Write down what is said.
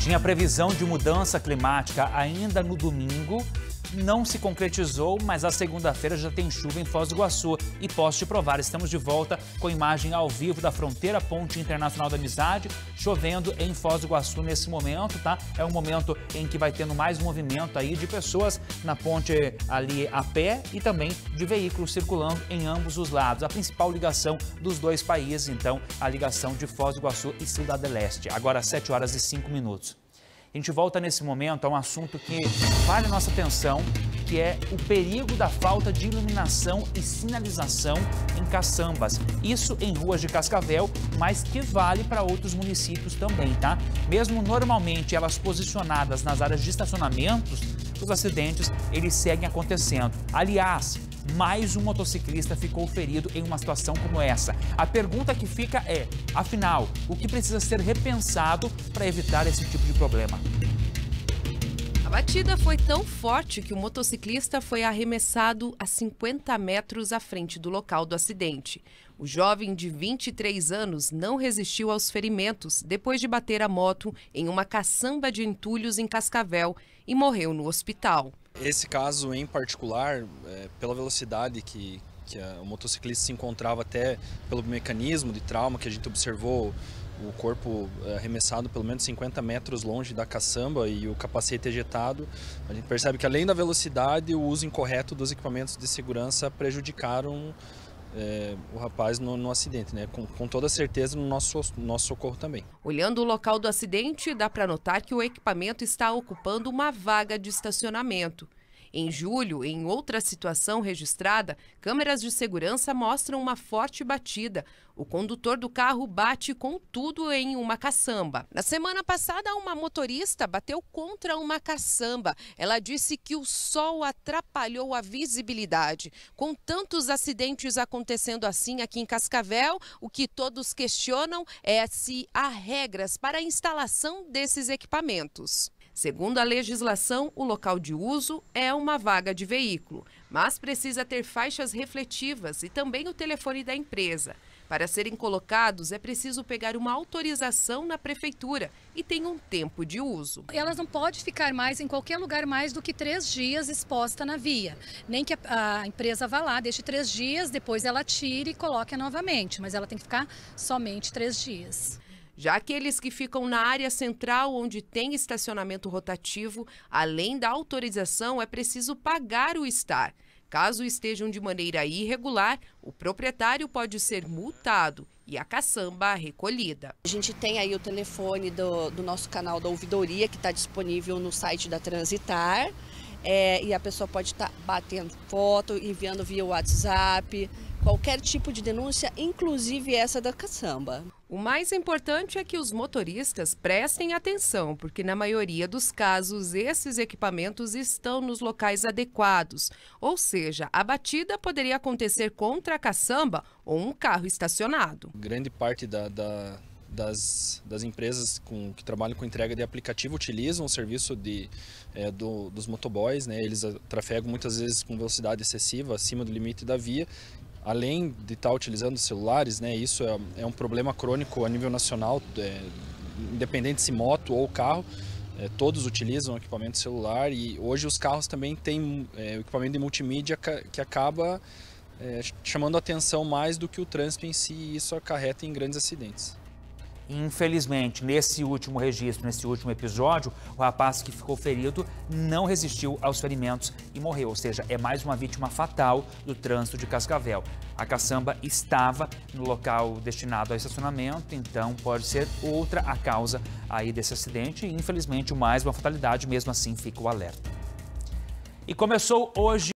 Tinha previsão de mudança climática ainda no domingo. Não se concretizou, mas a segunda-feira já tem chuva em Foz do Iguaçu. E posso te provar, estamos de volta com imagem ao vivo da fronteira Ponte Internacional da Amizade, chovendo em Foz do Iguaçu nesse momento, tá? É um momento em que vai tendo mais movimento aí de pessoas na ponte ali a pé e também de veículos circulando em ambos os lados. A principal ligação dos dois países, então, a ligação de Foz do Iguaçu e Ciudad del Este. Agora, 7 horas e 5 minutos. A gente volta nesse momento a um assunto que vale a nossa atenção, que é o perigo da falta de iluminação e sinalização em caçambas. Isso em ruas de Cascavel, mas que vale para outros municípios também, tá? Mesmo normalmente elas posicionadas nas áreas de estacionamentos, os acidentes, eles seguem acontecendo. Aliás, mais um motociclista ficou ferido em uma situação como essa. A pergunta que fica é, afinal, o que precisa ser repensado para evitar esse tipo de problema? A batida foi tão forte que o motociclista foi arremessado a 50 metros à frente do local do acidente. O jovem de 23 anos não resistiu aos ferimentos depois de bater a moto em uma caçamba de entulhos em Cascavel e morreu no hospital. Esse caso em particular, pela velocidade que o motociclista se encontrava, até pelo mecanismo de trauma que a gente observou, o corpo arremessado pelo menos 50 metros longe da caçamba e o capacete ejetado, a gente percebe que além da velocidade, o uso incorreto dos equipamentos de segurança prejudicaram o rapaz no acidente, né? Com toda certeza no nosso socorro também. Olhando o local do acidente, dá para notar que o equipamento está ocupando uma vaga de estacionamento. Em julho, em outra situação registrada, câmeras de segurança mostram uma forte batida. O condutor do carro bate com tudo em uma caçamba. Na semana passada, uma motorista bateu contra uma caçamba. Ela disse que o sol atrapalhou a visibilidade. Com tantos acidentes acontecendo assim aqui em Cascavel, o que todos questionam é se há regras para a instalação desses equipamentos. Segundo a legislação, o local de uso é uma vaga de veículo, mas precisa ter faixas refletivas e também o telefone da empresa. Para serem colocados, é preciso pegar uma autorização na prefeitura e tem um tempo de uso. Elas não podem ficar mais em qualquer lugar mais do que 3 dias exposta na via. Nem que a empresa vá lá, deixe 3 dias, depois ela tire e coloque novamente, mas ela tem que ficar somente 3 dias. Já aqueles que ficam na área central, onde tem estacionamento rotativo, além da autorização, é preciso pagar o estar. Caso estejam de maneira irregular, o proprietário pode ser multado e a caçamba recolhida. A gente tem aí o telefone do nosso canal da ouvidoria, que está disponível no site da Transitar, e a pessoa pode estar batendo foto, enviando via WhatsApp, qualquer tipo de denúncia, inclusive essa da caçamba. O mais importante é que os motoristas prestem atenção, porque na maioria dos casos esses equipamentos estão nos locais adequados. Ou seja, a batida poderia acontecer contra a caçamba ou um carro estacionado. Grande parte das empresas que trabalham com entrega de aplicativo utilizam o serviço dos motoboys, né? Eles trafegam muitas vezes com velocidade excessiva, acima do limite da via. Além de estar utilizando celulares, né, isso é um problema crônico a nível nacional, independente se moto ou carro, todos utilizam equipamento celular e hoje os carros também têm o equipamento de multimídia que acaba chamando a atenção mais do que o trânsito em si, e isso acarreta em grandes acidentes. Infelizmente, nesse último registro, nesse último episódio, o rapaz que ficou ferido não resistiu aos ferimentos e morreu. Ou seja, é mais uma vítima fatal do trânsito de Cascavel. A caçamba estava no local destinado ao estacionamento, então pode ser outra a causa aí desse acidente. E, infelizmente, mais uma fatalidade, mesmo assim fica o alerta. E começou hoje